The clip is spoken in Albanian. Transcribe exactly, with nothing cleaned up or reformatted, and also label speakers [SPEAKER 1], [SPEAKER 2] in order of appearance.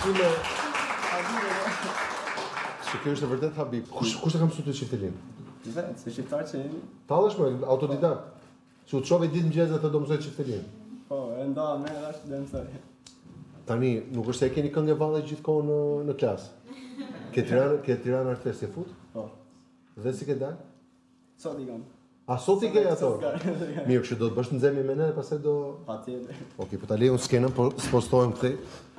[SPEAKER 1] Unë... Që kjo është e vërtet Habib. Kush, kush e kam mësuar të shqiptarinë?
[SPEAKER 2] Vetë, se shqiptar që jemi.
[SPEAKER 1] Tallesh më, autodidakt. Që u të shove ditë mëngjes atë do mësoj shqiptarinë.
[SPEAKER 2] Po, e nda me është dhe mësoj.
[SPEAKER 1] Tani, nuk është se e keni këngë valle gjithkohë në, në klasë. Ke Tiranë, ke Tiranë Art Fest e fut?
[SPEAKER 2] Po.
[SPEAKER 1] Dhe si ke dalë?
[SPEAKER 2] Sot i kam.
[SPEAKER 1] A sot i ke ato? Mirë, kështu do të bësh nxemje me ne, pastaj do...
[SPEAKER 2] Patjetër.
[SPEAKER 1] Okej, po ta lejon skenën, po spostohem këtej.